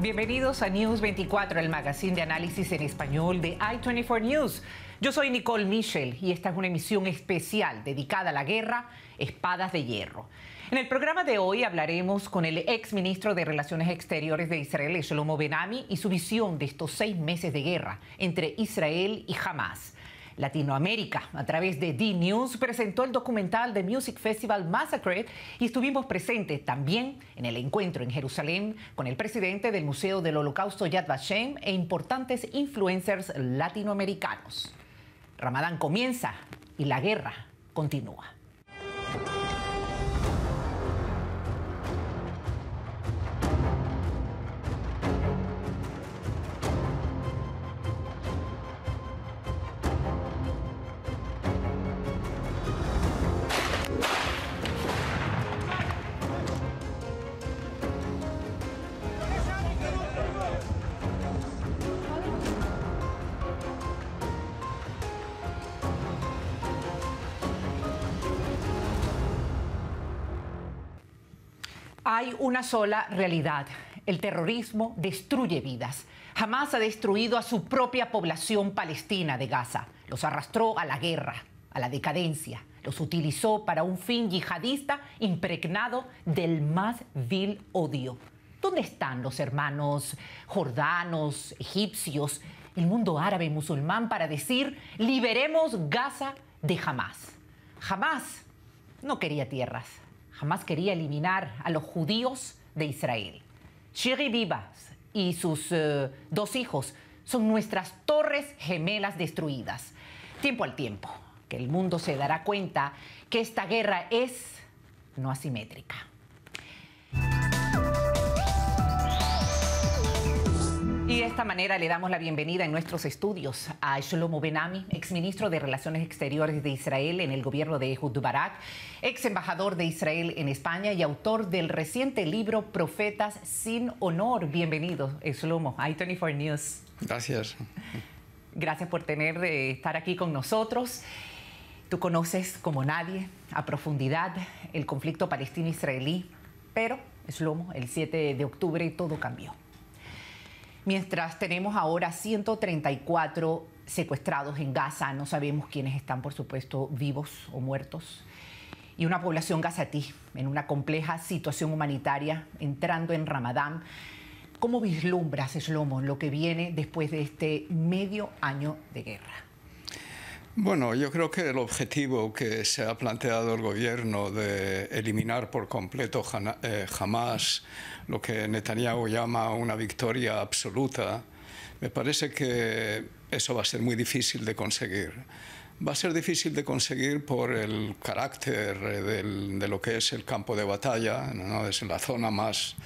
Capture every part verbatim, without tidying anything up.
Bienvenidos a News veinticuatro, el magazine de análisis en español de i veinticuatro News. Yo soy Nicole Michel y esta es una emisión especial dedicada a la guerra Espadas de Hierro. En el programa de hoy hablaremos con el ex ministro de Relaciones Exteriores de Israel, Shlomo Ben-Ami, y su visión de estos seis meses de guerra entre Israel y Hamas. Latinoamérica, a través de D-News, presentó el documental The Music Festival Massacre y estuvimos presentes también en el encuentro en Jerusalén con el presidente del Museo del Holocausto Yad Vashem e importantes influencers latinoamericanos. Ramadán comienza y la guerra continúa. Hay una sola realidad. El terrorismo destruye vidas. Hamás ha destruido a su propia población palestina de Gaza. Los arrastró a la guerra, a la decadencia. Los utilizó para un fin yihadista impregnado del más vil odio. ¿Dónde están los hermanos jordanos, egipcios, el mundo árabe y musulmán para decir liberemos Gaza de Hamás? Hamás no quería tierras. Jamás quería eliminar a los judíos de Israel. Shiri Vivas y sus uh, dos hijos son nuestras torres gemelas destruidas. Tiempo al tiempo, que el mundo se dará cuenta que esta guerra es no asimétrica. Y de esta manera le damos la bienvenida en nuestros estudios a Shlomo Ben-Ami, exministro de Relaciones Exteriores de Israel en el gobierno de Ehud Barak, ex embajador de Israel en España y autor del reciente libro Profetas sin Honor. Bienvenido, Shlomo, i veinticuatro News. Gracias. Gracias por tener, eh, estar aquí con nosotros. Tú conoces como nadie a profundidad el conflicto palestino-israelí, pero, Shlomo, el siete de octubre todo cambió. Mientras tenemos ahora ciento treinta y cuatro secuestrados en Gaza, no sabemos quiénes están, por supuesto, vivos o muertos, y una población gazatí en una compleja situación humanitaria, entrando en Ramadán. ¿Cómo vislumbras, Shlomo, lo que viene después de este medio año de guerra? Bueno, yo creo que el objetivo que se ha planteado el gobierno de eliminar por completo Hamás, lo que Netanyahu llama una victoria absoluta, me parece que eso va a ser muy difícil de conseguir. Va a ser difícil de conseguir por el carácter del, de lo que es el campo de batalla, ¿no? Es la zona más...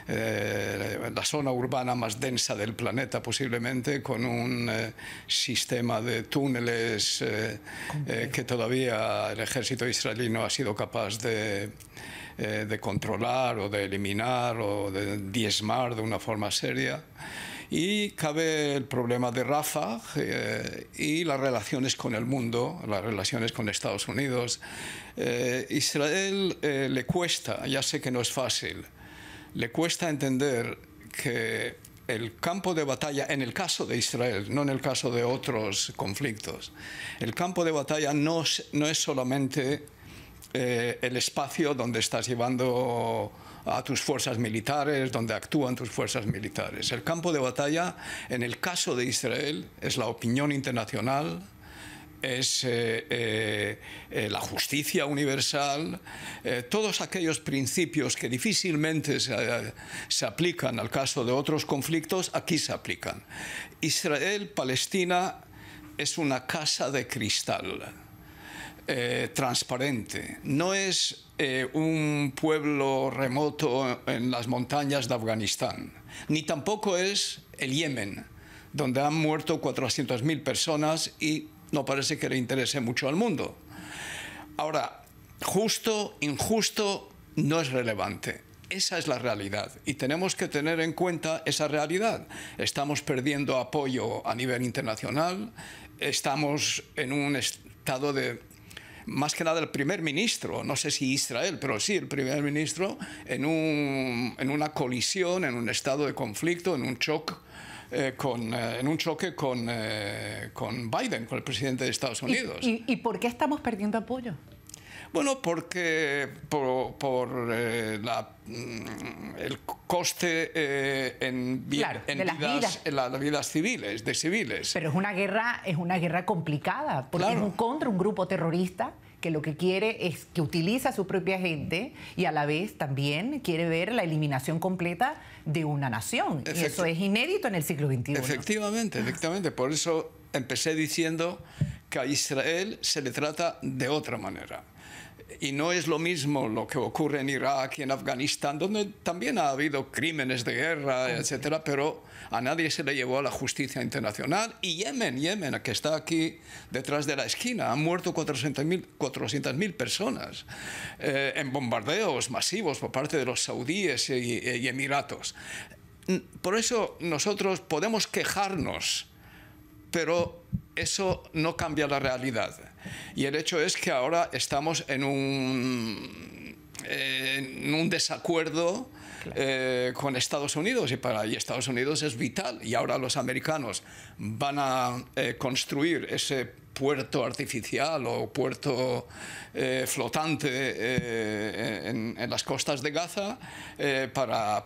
Eh, la zona urbana más densa del planeta, posiblemente, con un eh, sistema de túneles eh, eh, que todavía el ejército israelí no ha sido capaz de, eh, de controlar o de eliminar o de diezmar de una forma seria. Y cabe el problema de Rafah eh, y las relaciones con el mundo, las relaciones con Estados Unidos. Eh, Israel eh, le cuesta, ya sé que no es fácil, le cuesta entender que el campo de batalla, en el caso de Israel, no en el caso de otros conflictos, el campo de batalla no, no es solamente eh, el espacio donde estás llevando a tus fuerzas militares, donde actúan tus fuerzas militares. El campo de batalla, en el caso de Israel, es la opinión internacional, es eh, eh, eh, la justicia universal, eh, todos aquellos principios que difícilmente se, se aplican al caso de otros conflictos, aquí se aplican. Israel, Palestina, es una casa de cristal, eh, transparente. No es eh, un pueblo remoto en las montañas de Afganistán, ni tampoco es el Yemen, donde han muerto cuatrocientas mil personas y no parece que le interese mucho al mundo. Ahora, justo, injusto, no es relevante. Esa es la realidad y tenemos que tener en cuenta esa realidad. Estamos perdiendo apoyo a nivel internacional, estamos en un estado de más que nada el primer ministro, no sé si Israel, pero sí el primer ministro, en, un, en una colisión, en un estado de conflicto, en un choque. Eh, con, eh, en un choque con, eh, con Biden, con el presidente de Estados Unidos. ¿Y, y, y por qué estamos perdiendo apoyo? Bueno, porque por, por eh, la, el coste eh, en, claro, en, de las vidas, vidas. en las vidas civiles, de civiles. Pero es una guerra, es una guerra complicada, porque claro. es un, contra un grupo terrorista que lo que quiere es que utiliza a su propia gente y a la vez también quiere ver la eliminación completa de una nación. Efecti- y eso es inédito en el siglo veintiuno. Efectivamente, efectivamente. Por eso empecé diciendo que a Israel se le trata de otra manera. Y no es lo mismo lo que ocurre en Irak y en Afganistán, donde también ha habido crímenes de guerra, etcétera, pero a nadie se le llevó a la justicia internacional. Y Yemen, Yemen, que está aquí detrás de la esquina, han muerto cuatrocientas mil personas eh, en bombardeos masivos por parte de los saudíes y, y Emiratos. Por eso nosotros podemos quejarnos, pero eso no cambia la realidad. Y el hecho es que ahora estamos en un, en un desacuerdo eh, con Estados Unidos, y para y Estados Unidos es vital. Y ahora los americanos van a eh, construir ese puerto artificial o puerto eh, flotante eh, en, en las costas de Gaza eh, para,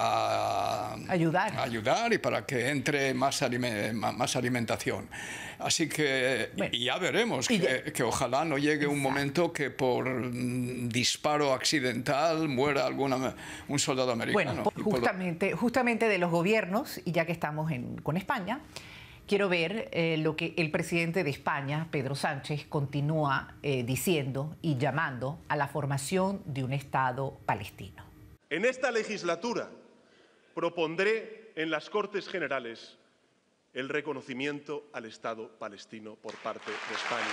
para ayudar. ayudar y para que entre más, alime, más alimentación. Así que bueno, y ya veremos que, ya, que ojalá no llegue exacto. un momento que por disparo accidental muera alguna, un soldado americano. Bueno, justamente, justamente de los gobiernos, y ya que estamos en, con España, quiero ver eh, lo que el presidente de España, Pedro Sánchez, continúa eh, diciendo y llamando a la formación de un Estado palestino. En esta legislatura propondré en las Cortes Generales el reconocimiento al Estado palestino por parte de España.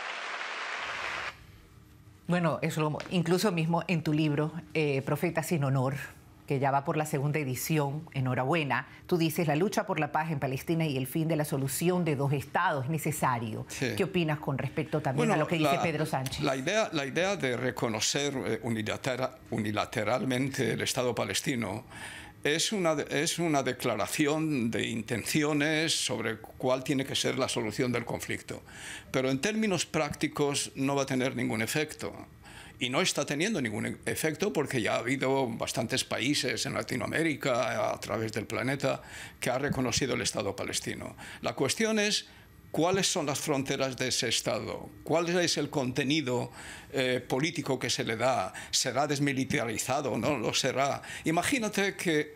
Bueno, eso incluso mismo en tu libro, eh, Profeta sin honor, que ya va por la segunda edición, enhorabuena, tú dices, la lucha por la paz en Palestina y el fin de la solución de dos estados es necesario. Sí. ¿Qué opinas con respecto también bueno, a lo que dice la, Pedro Sánchez? La idea, la idea de reconocer eh, unilateral, unilateralmente el Estado palestino es una, es una declaración de intenciones sobre cuál tiene que ser la solución del conflicto. Pero en términos prácticos no va a tener ningún efecto. Y no está teniendo ningún efecto porque ya ha habido bastantes países en Latinoamérica, a través del planeta, que han reconocido el Estado palestino. La cuestión es cuáles son las fronteras de ese Estado, cuál es el contenido eh, político que se le da, será desmilitarizado, no lo será. Imagínate que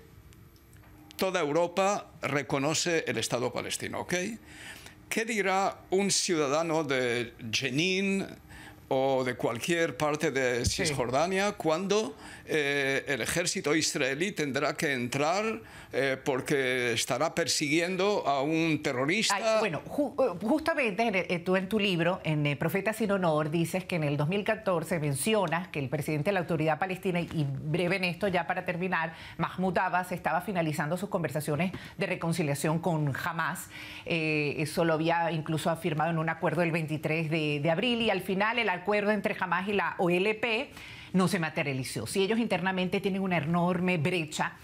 toda Europa reconoce el Estado palestino, ¿ok? ¿Qué dirá un ciudadano de Jenin o de cualquier parte de Cisjordania sí. cuando eh, el ejército israelí tendrá que entrar eh, porque estará persiguiendo a un terrorista? Ay, bueno, ju justamente tú en tu libro, en eh, Profeta sin honor, dices que en el dos mil catorce mencionas que el presidente de la Autoridad Palestina, y breve en esto ya para terminar, Mahmoud Abbas estaba finalizando sus conversaciones de reconciliación con Hamas. Eh, eso lo había incluso afirmado en un acuerdo del veintitrés de abril, y al final el acuerdo entre Hamas y la O L P no se materializó. Si ellos internamente tienen una enorme brecha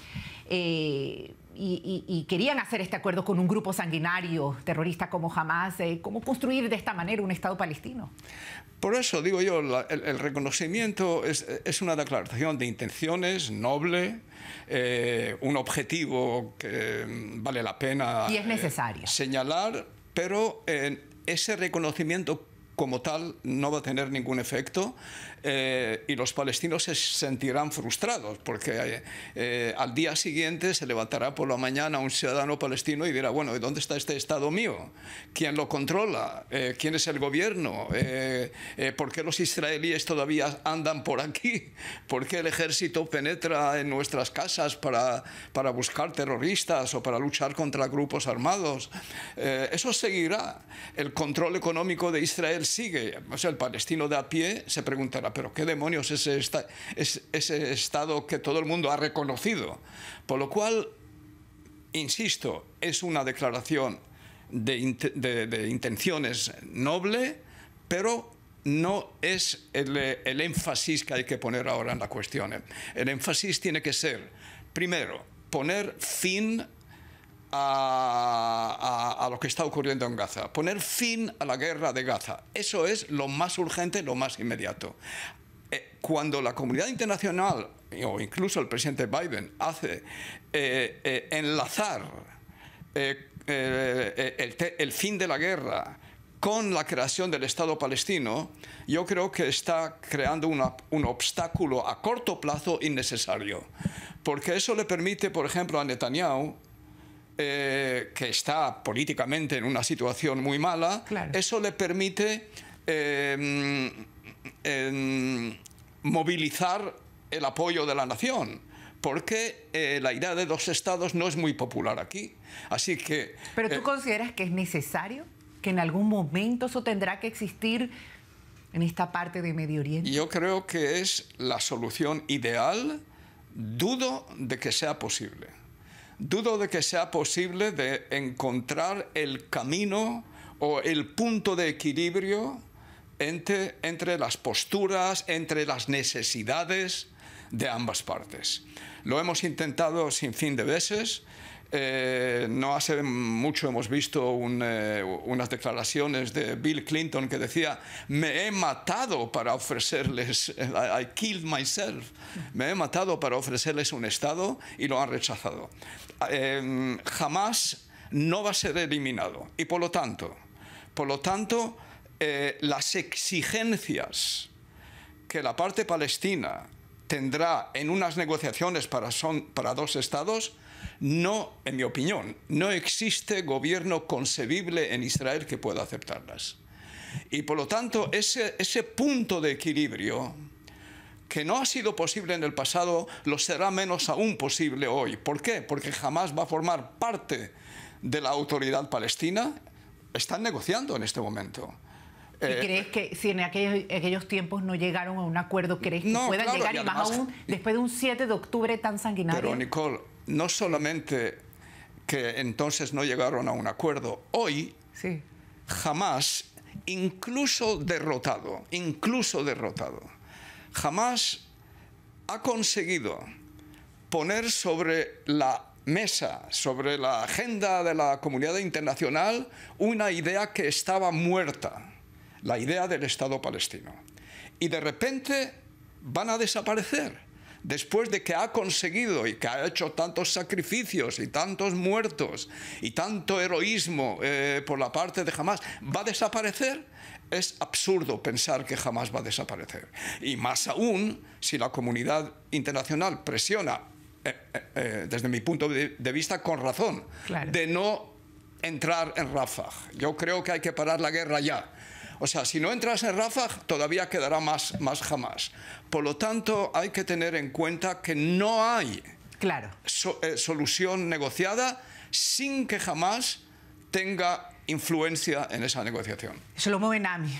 eh, y, y, y querían hacer este acuerdo con un grupo sanguinario terrorista como Hamas, eh, ¿cómo construir de esta manera un Estado palestino? Por eso digo yo, la, el, el reconocimiento es, es una declaración de intenciones noble, eh, un objetivo que vale la pena y es necesario. Eh, señalar, pero eh, ese reconocimiento como tal no va a tener ningún efecto eh, y los palestinos se sentirán frustrados porque eh, eh, al día siguiente se levantará por la mañana un ciudadano palestino y dirá, bueno, ¿dónde está este Estado mío? ¿Quién lo controla? Eh, ¿Quién es el gobierno? Eh, eh, ¿Por qué los israelíes todavía andan por aquí? ¿Por qué el ejército penetra en nuestras casas para, para buscar terroristas o para luchar contra grupos armados? Eh, eso seguirá. El control económico de Israel sigue. O sea, el palestino de a pie se preguntará, ¿pero qué demonios es ese, es ese Estado que todo el mundo ha reconocido? Por lo cual, insisto, es una declaración de, de, de intenciones noble, pero no es el, el énfasis que hay que poner ahora en la cuestión. El énfasis tiene que ser, primero, poner fin a, a, a lo que está ocurriendo en Gaza, poner fin a la guerra de Gaza. Eso es lo más urgente, lo más inmediato. Eh, cuando la comunidad internacional, o incluso el presidente Biden, hace eh, eh, enlazar eh, eh, el, el fin de la guerra con la creación del Estado palestino, yo creo que está creando una, un obstáculo a corto plazo innecesario. Porque eso le permite, por ejemplo, a Netanyahu, eh, que está políticamente en una situación muy mala, claro. Eso le permite eh, eh, movilizar el apoyo de la nación. Porque eh, la idea de dos estados no es muy popular aquí. Así que... ¿Pero tú eh, consideras que es necesario? ¿Que en algún momento eso tendrá que existir en esta parte de Medio Oriente? Yo creo que es la solución ideal. Dudo de que sea posible. Dudo de que sea posible de encontrar el camino o el punto de equilibrio entre, entre las posturas, entre las necesidades de ambas partes. Lo hemos intentado sin fin de veces. Eh, no hace mucho hemos visto un, eh, unas declaraciones de Bill Clinton que decía: me he matado para ofrecerles, I, I killed myself, me he matado para ofrecerles un Estado, y lo han rechazado. Eh, jamás no va a ser eliminado, y por lo tanto, por lo tanto eh, las exigencias que la parte palestina tendrá en unas negociaciones para, son, para dos estados, no, en mi opinión, no existe gobierno concebible en Israel que pueda aceptarlas. Y por lo tanto, ese, ese punto de equilibrio, que no ha sido posible en el pasado, lo será menos aún posible hoy. ¿Por qué? Porque jamás va a formar parte de la autoridad palestina. Están negociando en este momento. ¿Y eh, crees que si en aquellos, aquellos tiempos no llegaron a un acuerdo, crees que no, puedan claro, llegar, y, y además, más aún después de un siete de octubre tan sanguinario? Pero, Nicole, no solamente que entonces no llegaron a un acuerdo, hoy sí. Jamás, incluso derrotado, incluso derrotado, jamás ha conseguido poner sobre la mesa, sobre la agenda de la comunidad internacional, una idea que estaba muerta, la idea del Estado palestino. Y de repente van a desaparecer. Después de que ha conseguido y que ha hecho tantos sacrificios y tantos muertos y tanto heroísmo eh, por la parte de Hamás, ¿va a desaparecer? Es absurdo pensar que jamás va a desaparecer. Y más aún, si la comunidad internacional presiona, eh, eh, desde mi punto de vista con razón, claro. de no entrar en Rafah. Yo creo que hay que parar la guerra ya. O sea, si no entras en Rafah, todavía quedará más, más Hamás. Por lo tanto, hay que tener en cuenta que no hay claro. so, eh, solución negociada sin que Hamás tenga influencia en esa negociación. Shlomo Ben-Ami,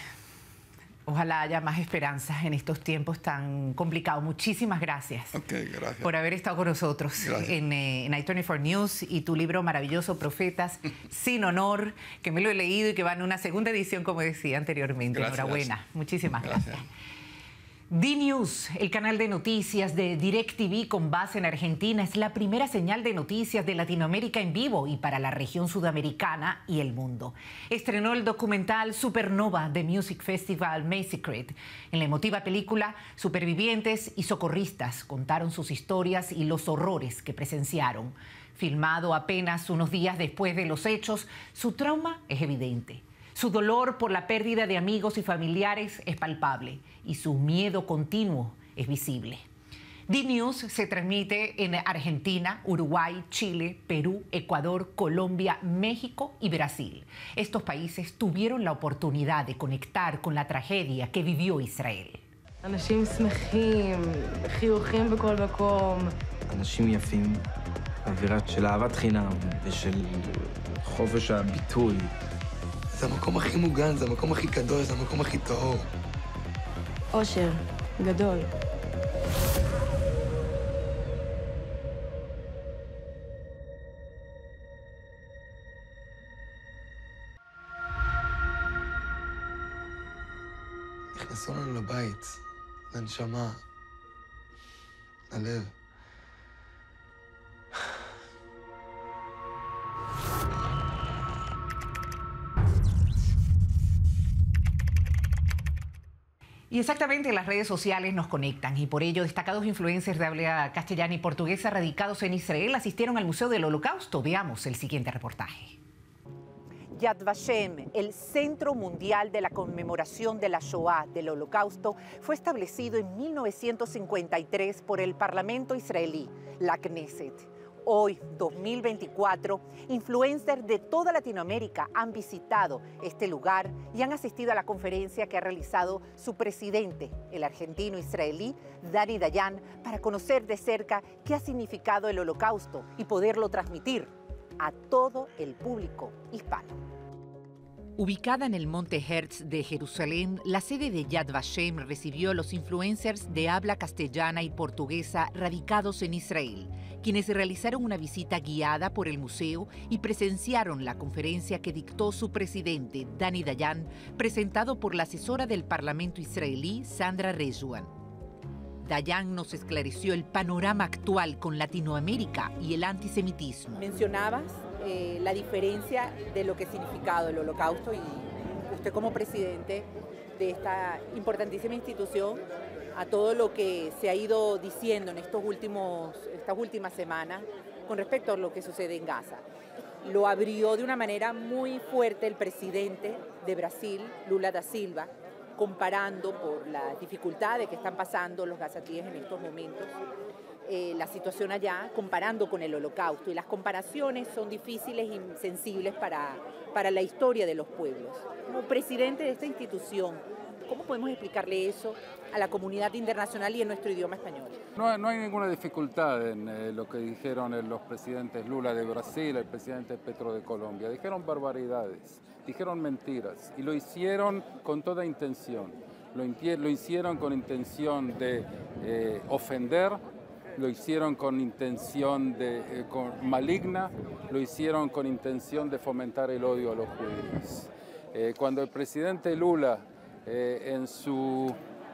ojalá haya más esperanzas en estos tiempos tan complicados. Muchísimas gracias, okay, gracias. por haber estado con nosotros en, eh, en i veinticuatro News, y tu libro maravilloso, Profetas sin honor, que me lo he leído y que va en una segunda edición, como decía anteriormente. Gracias. Enhorabuena. Muchísimas gracias. gracias. D-News, el canal de noticias de DirecTV con base en Argentina, es la primera señal de noticias de Latinoamérica en vivo y para la región sudamericana y el mundo. Estrenó el documental Supernova de Music Festival Massacred. En la emotiva película, supervivientes y socorristas contaron sus historias y los horrores que presenciaron. Filmado apenas unos días después de los hechos, su trauma es evidente. Su dolor por la pérdida de amigos y familiares es palpable y su miedo continuo es visible. D-News se transmite en Argentina, Uruguay, Chile, Perú, Ecuador, Colombia, México y Brasil. Estos países tuvieron la oportunidad de conectar con la tragedia que vivió Israel. אנשים שמחים, חיוכים בכל מקום. אנשים יפים, אווירה של אהבת חינם ושל חופש הביטוי. זה המקום הכי מוגן, זה המקום הכי גדול, זה המקום הכי טהור. אושר, גדול. לבית, לנשמה, ללב. Y exactamente las redes sociales nos conectan y por ello destacados influencers de habla castellana y portuguesa radicados en Israel asistieron al Museo del Holocausto. Veamos el siguiente reportaje. Yad Vashem, el Centro Mundial de la Conmemoración de la Shoah, del Holocausto, fue establecido en mil novecientos cincuenta y tres por el Parlamento israelí, la Knesset. Hoy, dos mil veinticuatro, influencers de toda Latinoamérica han visitado este lugar y han asistido a la conferencia que ha realizado su presidente, el argentino israelí Dani Dayan, para conocer de cerca qué ha significado el Holocausto y poderlo transmitir a todo el público hispano. Ubicada en el Monte Herz de Jerusalén, la sede de Yad Vashem recibió a los influencers de habla castellana y portuguesa radicados en Israel, quienes realizaron una visita guiada por el museo y presenciaron la conferencia que dictó su presidente, Dani Dayan, presentado por la asesora del Parlamento israelí, Sandra Rejuan. Dayan nos esclareció el panorama actual con Latinoamérica y el antisemitismo. Mencionabas eh, la diferencia de lo que ha significado el Holocausto y usted como presidente de esta importantísima institución, a todo lo que se ha ido diciendo en estos últimos, estas últimas semanas con respecto a lo que sucede en Gaza. Lo abrió de una manera muy fuerte el presidente de Brasil, Lula da Silva, comparando por las dificultades que están pasando los gazatíes en estos momentos, eh, la situación allá, comparando con el Holocausto. Y las comparaciones son difíciles y sensibles para, para la historia de los pueblos. Como presidente de esta institución, ¿cómo podemos explicarle eso a la comunidad internacional y en nuestro idioma español? No, no hay ninguna dificultad en eh, lo que dijeron eh, los presidentes Lula de Brasil, el presidente Petro de Colombia. Dijeron barbaridades, dijeron mentiras y lo hicieron con toda intención. Lo, lo hicieron con intención de eh, ofender, lo hicieron con intención de, eh, con, maligna, lo hicieron con intención de fomentar el odio a los judíos. Eh, cuando el presidente Lula Eh, en su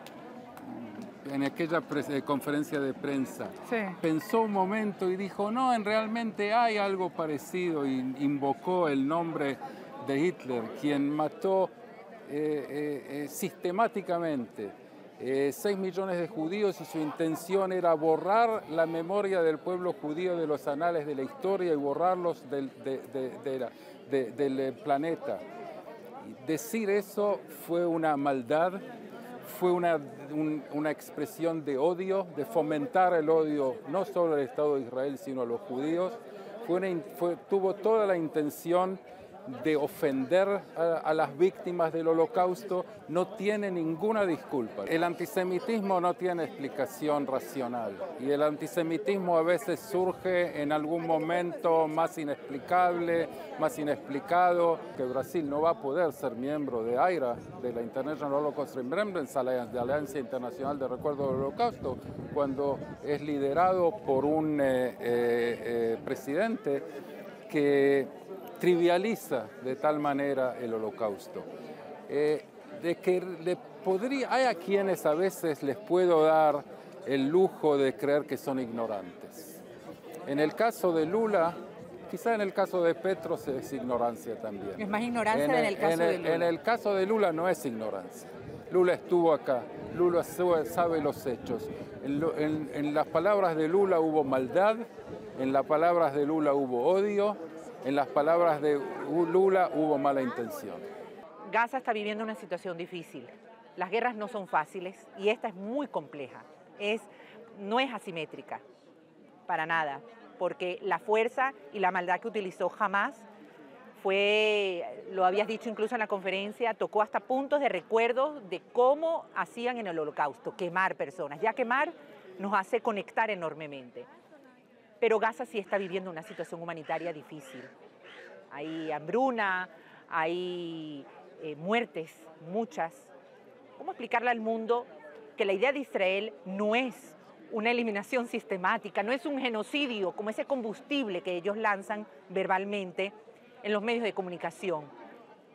en aquella eh, conferencia de prensa sí. pensó un momento y dijo no, en realmente hay algo parecido, y invocó el nombre de Hitler, quien mató eh, eh, eh, sistemáticamente eh, seis millones de judíos, y su intención era borrar la memoria del pueblo judío de los anales de la historia y borrarlos del, de, de, de la, de, del planeta. Decir eso fue una maldad, fue una, un, una expresión de odio, de fomentar el odio no solo al Estado de Israel, sino a los judíos. Fue una, fue, tuvo toda la intención de ofender a, a las víctimas del Holocausto. No tiene ninguna disculpa. El antisemitismo no tiene explicación racional, y el antisemitismo a veces surge en algún momento más inexplicable, más inexplicado. Que Brasil no va a poder ser miembro de AIRA, de la International Holocaust Remembrance Alliance, de Alianza Internacional de Recuerdo del Holocausto, cuando es liderado por un eh, eh, eh, presidente que trivializa de tal manera el Holocausto. Eh, de que le podría, hay a quienes a veces les puedo dar el lujo de creer que son ignorantes. En el caso de Lula, quizá en el caso de Petro es ignorancia también. Es más ignorancia en el, en el caso en el, de Lula. En el caso de Lula no es ignorancia. Lula estuvo acá, Lula sabe los hechos. En, en, en las palabras de Lula hubo maldad, en las palabras de Lula hubo odio, en las palabras de Lula hubo mala intención. Gaza está viviendo una situación difícil. Las guerras no son fáciles y esta es muy compleja. Es, no es asimétrica, para nada, porque la fuerza y la maldad que utilizó Hamás fue, lo habías dicho incluso en la conferencia, tocó hasta puntos de recuerdo de cómo hacían en el Holocausto, quemar personas. Ya quemar nos hace conectar enormemente. Pero Gaza sí está viviendo una situación humanitaria difícil. Hay hambruna, hay eh, muertes, muchas. ¿Cómo explicarle al mundo que la idea de Israel no es una eliminación sistemática, no es un genocidio como ese combustible que ellos lanzan verbalmente en los medios de comunicación?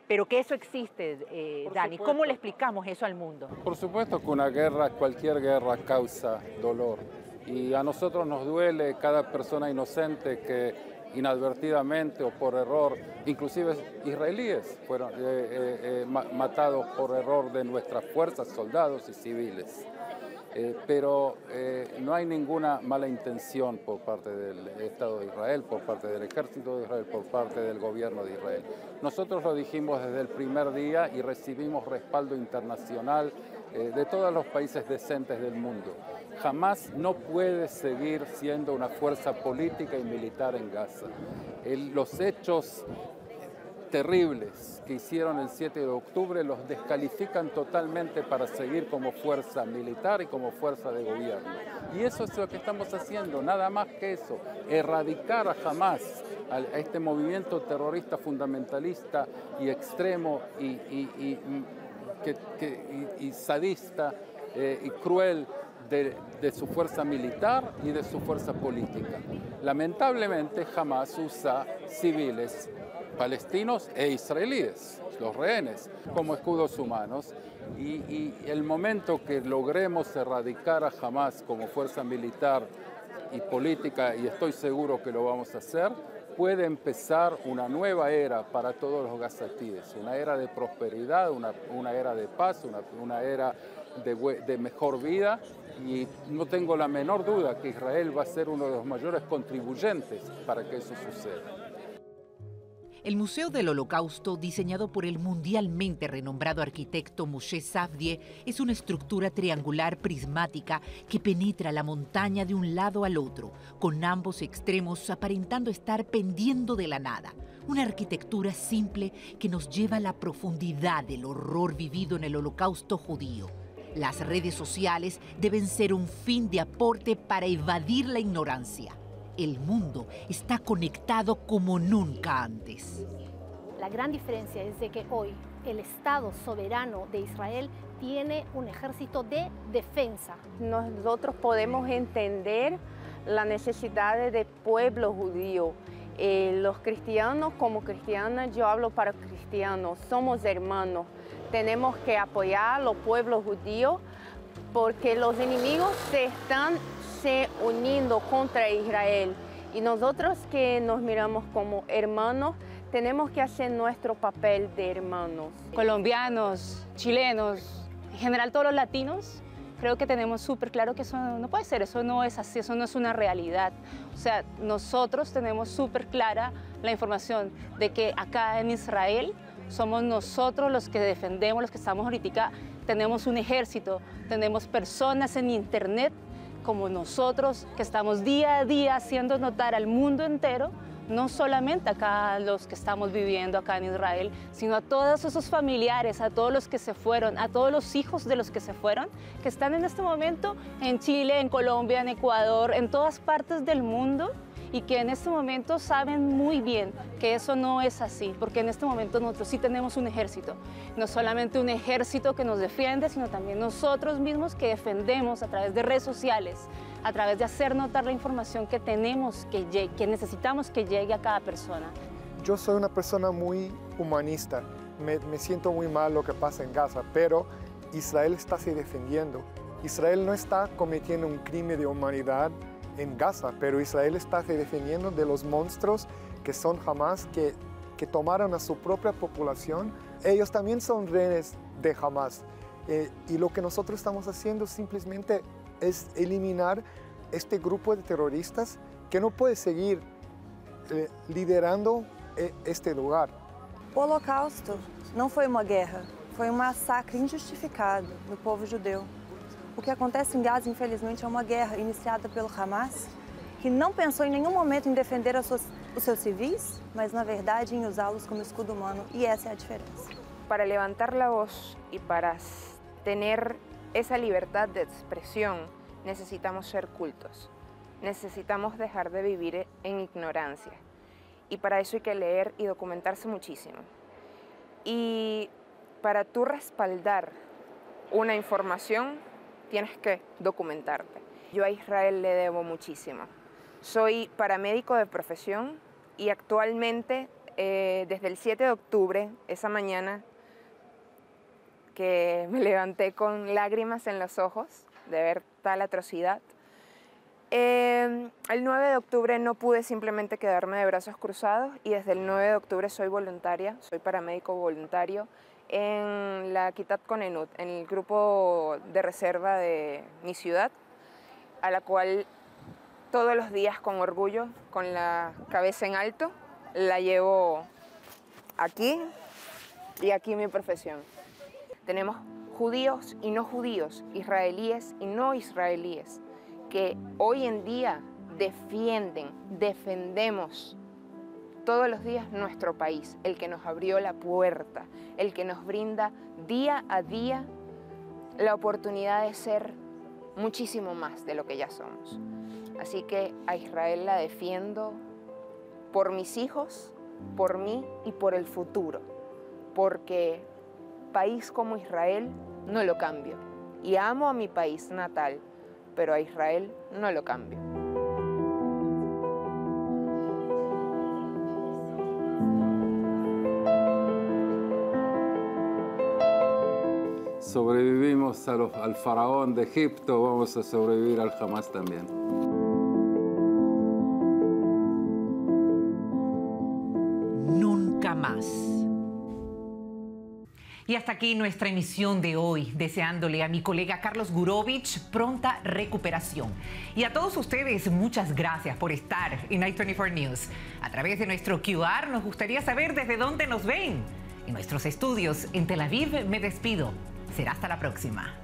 pero que eso existe, eh, Dani. supuesto. ¿Cómo le explicamos eso al mundo? Por supuesto que una guerra, cualquier guerra causa dolor. Y a nosotros nos duele cada persona inocente que inadvertidamente o por error, inclusive israelíes fueron eh, eh, eh, matados por error de nuestras fuerzas, soldados y civiles. Eh, pero eh, no hay ninguna mala intención por parte del Estado de Israel, por parte del Ejército de Israel, por parte del gobierno de Israel. Nosotros lo dijimos desde el primer día y recibimos respaldo internacional eh, de todos los países decentes del mundo. Jamás no puede seguir siendo una fuerza política y militar en Gaza. El, los hechos terribles que hicieron el siete de octubre los descalifican totalmente para seguir como fuerza militar y como fuerza de gobierno. Y eso es lo que estamos haciendo, nada más que eso, erradicar a Hamás, a este movimiento terrorista fundamentalista y extremo y, y, y, que, que, y, y sadista eh, y cruel de, de su fuerza militar y de su fuerza política. Lamentablemente Hamás usa civiles palestinos e israelíes, los rehenes, como escudos humanos. Y, y el momento que logremos erradicar a Hamás como fuerza militar y política, y estoy seguro que lo vamos a hacer, puede empezar una nueva era para todos los gazatíes, una era de prosperidad, una, una era de paz, una, una era de, de mejor vida. Y no tengo la menor duda que Israel va a ser uno de los mayores contribuyentes para que eso suceda. El Museo del Holocausto, diseñado por el mundialmente renombrado arquitecto Moshe Safdie, es una estructura triangular prismática que penetra la montaña de un lado al otro, con ambos extremos aparentando estar pendiendo de la nada. Una arquitectura simple que nos lleva a la profundidad del horror vivido en el Holocausto judío. Las redes sociales deben ser un fin de aporte para evadir la ignorancia. El mundo está conectado como nunca antes. La gran diferencia es de que hoy el Estado soberano de Israel tiene un ejército de defensa. Nosotros podemos entender la necesidad del pueblo judío. Eh, los cristianos, como cristianas, yo hablo para cristianos, somos hermanos. Tenemos que apoyar a los pueblos judíos porque los enemigos se están se uniendo contra Israel. Y nosotros que nos miramos como hermanos, tenemos que hacer nuestro papel de hermanos. Colombianos, chilenos, en general todos los latinos, creo que tenemos súper claro que eso no puede ser, eso no es así, eso no es una realidad. O sea, nosotros tenemos súper clara la información de que acá en Israel somos nosotros los que defendemos, los que estamos ahorita, tenemos un ejército, tenemos personas en internet como nosotros, que estamos día a día haciendo notar al mundo entero, no solamente acá los que estamos viviendo acá en Israel, sino a todos esos familiares, a todos los que se fueron, a todos los hijos de los que se fueron, que están en este momento en Chile, en Colombia, en Ecuador, en todas partes del mundo, y que en este momento saben muy bien que eso no es así, porque en este momento nosotros sí tenemos un ejército, no solamente un ejército que nos defiende, sino también nosotros mismos que defendemos a través de redes sociales, a través de hacer notar la información que tenemos que llegue, que necesitamos que llegue a cada persona. Yo soy una persona muy humanista, me, me siento muy mal lo que pasa en Gaza, pero Israel está se defendiendo. Israel no está cometiendo un crimen de humanidad en Gaza, pero Israel está se defendiendo de los monstruos que son Hamás, que, que tomaron a su propia población. Ellos también son rehenes de Hamás. Eh, y lo que nosotros estamos haciendo simplemente es eliminar este grupo de terroristas que no puede seguir eh, liderando eh, este lugar. O Holocausto não foi uma guerra, foi um massacre injustificado do povo judeu. O que acontece em Gaza, infelizmente, é uma guerra iniciada pelo Hamás, que não pensou em nenhum momento em defender as suas, os seus civis, mas, na verdade, em usá-los como escudo humano, e essa é a diferença. Para levantar la voz y para tener esa libertad de expresión, necesitamos ser cultos. Necesitamos dejar de vivir en ignorancia. Y para eso hay que leer y documentarse muchísimo. Y para tú respaldar una información, tienes que documentarte. Yo a Israel le debo muchísimo. Soy paramédico de profesión y actualmente eh, desde el siete de octubre, esa mañana que me levanté con lágrimas en los ojos de ver tal atrocidad, eh, el nueve de octubre no pude simplemente quedarme de brazos cruzados y desde el nueve de octubre soy voluntaria, soy paramédico voluntario en la Kitat Konenut, en el grupo de reserva de mi ciudad, a la cual todos los días con orgullo, con la cabeza en alto, la llevo aquí y aquí mi profesión. Tenemos judíos y no judíos, israelíes y no israelíes, que hoy en día defienden, defendemos todos los días nuestro país, el que nos abrió la puerta, el que nos brinda día a día la oportunidad de ser muchísimo más de lo que ya somos. Así que a Israel la defiendo por mis hijos, por mí y por el futuro, porque país como Israel no lo cambio. Y amo a mi país natal, pero a Israel no lo cambio. Sobrevivimos a los, al faraón de Egipto, vamos a sobrevivir al Hamas también. Nunca más. Y hasta aquí nuestra emisión de hoy, deseándole a mi colega Carlos Gurovich pronta recuperación. Y a todos ustedes, muchas gracias por estar en i veinticuatro News. A través de nuestro Q R nos gustaría saber desde dónde nos ven. En nuestros estudios en Tel Aviv me despido. Será hasta la próxima.